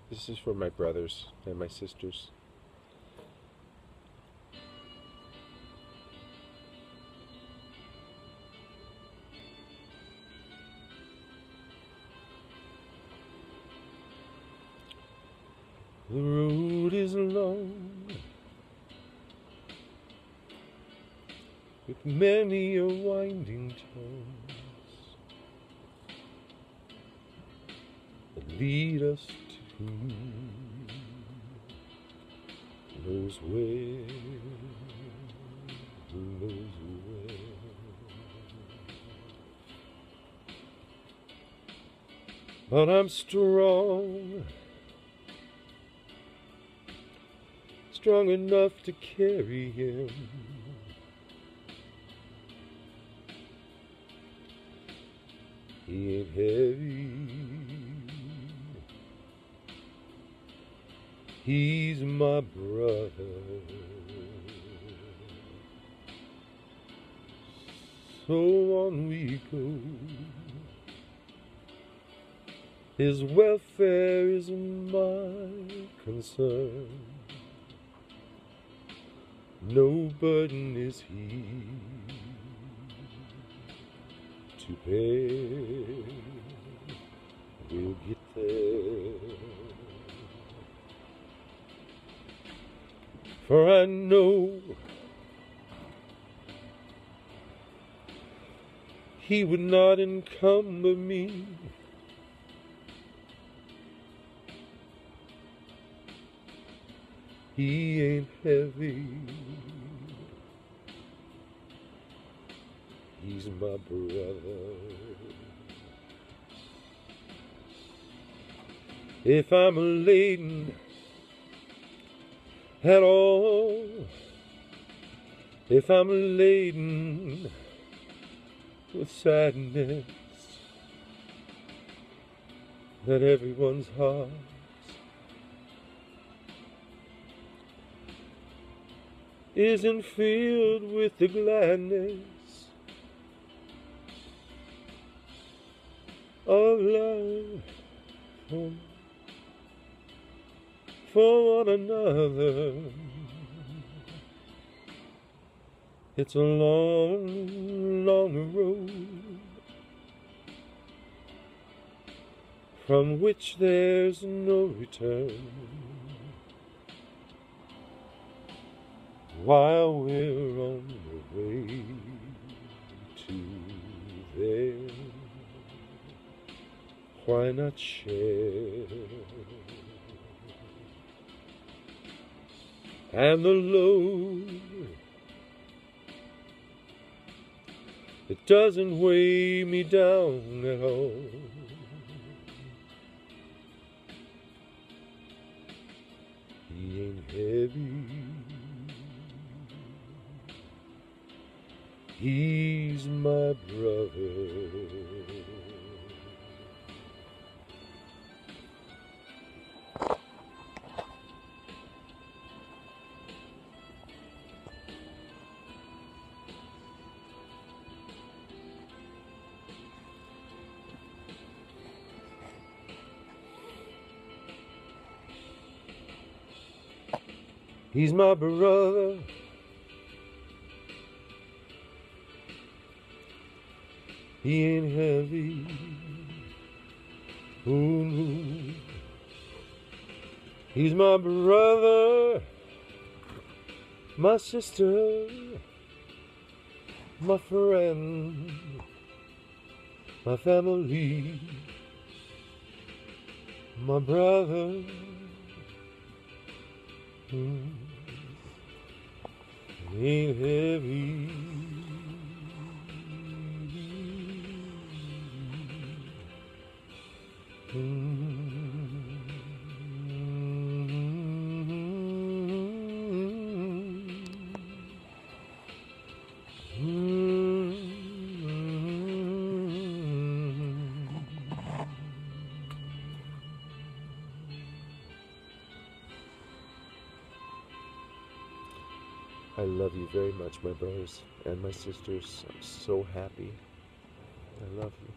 This is for my brothers and my sisters. The road is long, with many a winding turns that lead us to who knows where, who knows where. But I'm strong, strong enough to carry him. He ain't heavy, he's my brother. So on we go. His welfare is my concern. No burden is he to bear. We'll get there. For I know he would not encumber me. He ain't heavy, he's my brother. If I'm laden at all, if I'm laden with sadness that everyone's heart isn't filled with the gladness of love for one another. It's a long, long road from which there's no return. While we're on the way to there, why not share? And the load, it doesn't weigh me down at all. He ain't heavy, he's my brother. He's my brother. He ain't heavy. Ooh. He's my brother, my sister, my friend, my family, my brother. Ain't heavy. I love you very much, my brothers and my sisters. I'm so happy. I love you.